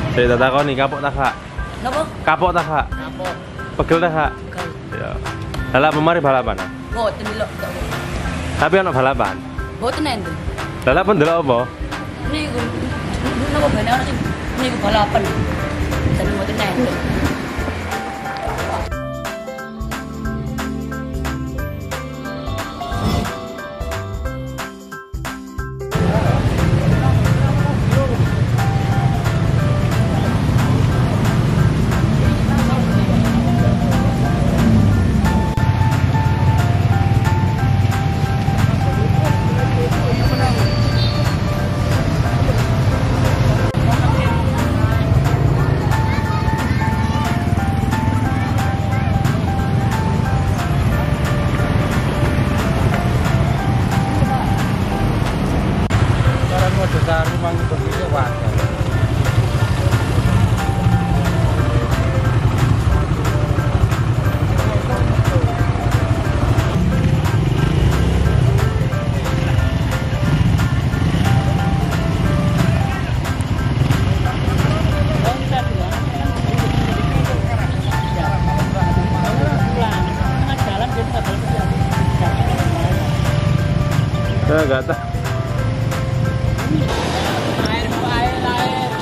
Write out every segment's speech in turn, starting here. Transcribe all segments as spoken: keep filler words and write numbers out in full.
Saya tak tahu nih kapok tak kak? Napa? Kapok tak kak? Kapok. Pegel tak kak? Pegel. Ya. Lala pemari balapan? Boten delok tok. Tapi anak balapan? Boten enten. Lala pun delok apa? Niku napa bene ana sing niku balapan. Seneng boten enten. Besar rumah begitu wajar. Saya nggak tahu. Air, air, air.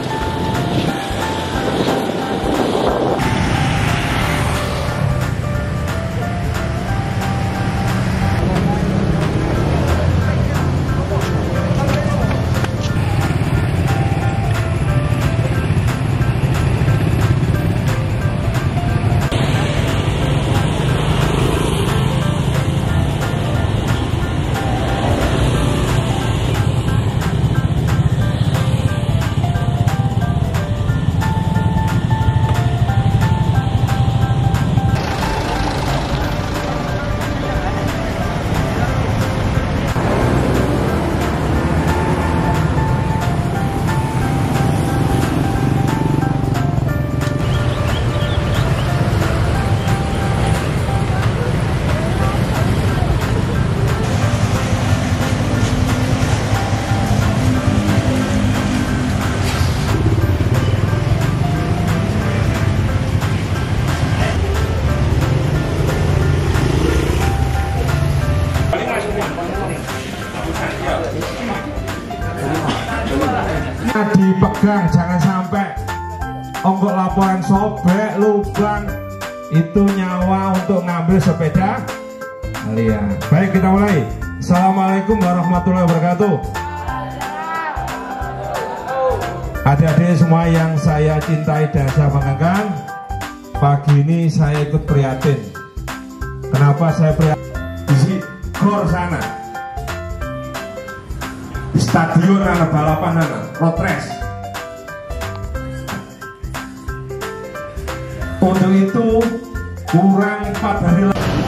Dipegang, jangan sampai onggok laporan sobek, lubang, itu nyawa untuk ngambil sepeda kalian. Baik, kita mulai. Assalamualaikum warahmatullahi wabarakatuh. Adik-adik semua yang saya cintai dan saya banggakan, pagi ini saya ikut prihatin. Kenapa saya prihatin? Di gor sana, di stadion anak balapan anak road race. Untuk itu kurang empat hari lagi